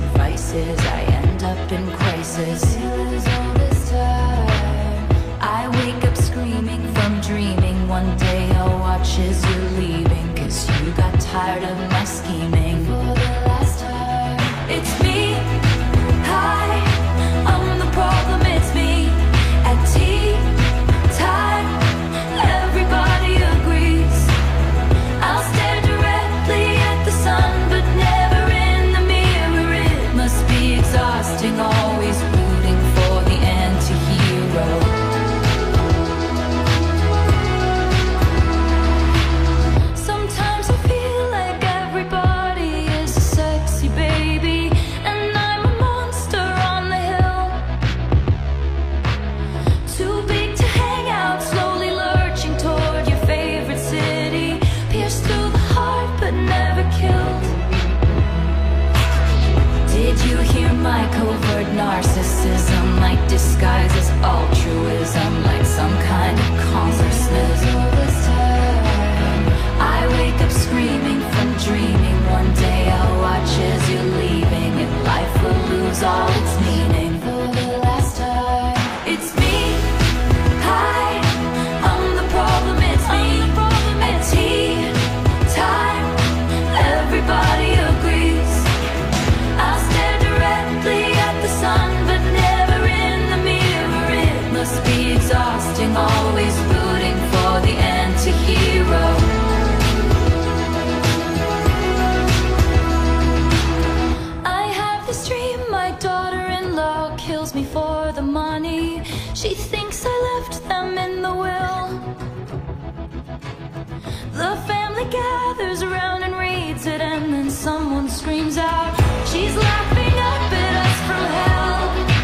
vices, I end up in crisis. I wake up screaming from dreaming. One day I'll watch as you're leaving, 'cause you got tired of my scheming. For the last time, it's me. Hi, I'm the problem, it's me. At tea time, everybody agrees. I'll stare directly at the sun, but never in the mirror. It must be exhausting, always rooting for the anti-hero. Sometimes I feel like everybody is a sexy baby, and I'm a monster on the hill. Too big to hang out, slowly lurching toward your favorite city. Pierced through the heart, but never killed. Did you hear my covert narcissism? Like disguises altruism, like some kind of consciousness. I wake up screaming from dreaming. One day I'll watch as you're leaving, and life will lose all its meaning. For the last time, it's me. Hi, I'm the problem, it's me. At tea time, everybody agrees. I'll stare directly at the sun, but never in the mirror. It must be exhausting, always rooting for the anti-hero. I have this dream, my daughter-in-law kills me for the money. She thinks I left them in the will. The family gathers around and reads it, and then someone screams out, she's laughing up at us from hell.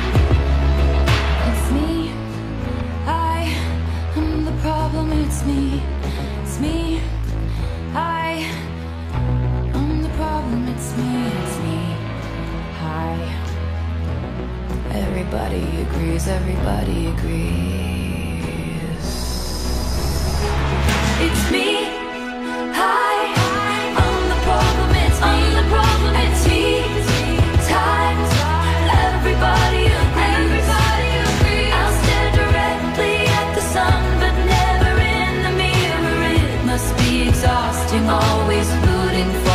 It's me. I am the problem, it's me. It's me. I am the problem, it's me. It's me. Hi. Everybody agrees, everybody agrees. It's me. Hi, I'm the problem, it's me. I'm the problem, it's me. Time, everybody agrees. I'll stare directly at the sun, but never in the mirror. It must be exhausting, always rooting for